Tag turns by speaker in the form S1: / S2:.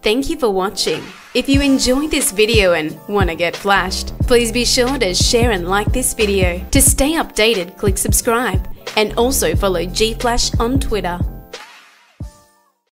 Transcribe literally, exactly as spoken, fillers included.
S1: Thank you for watching. If you enjoyed this video and want to get flashed, please be sure to share and like this video. To stay updated, click subscribe and also follow G Flash on Twitter.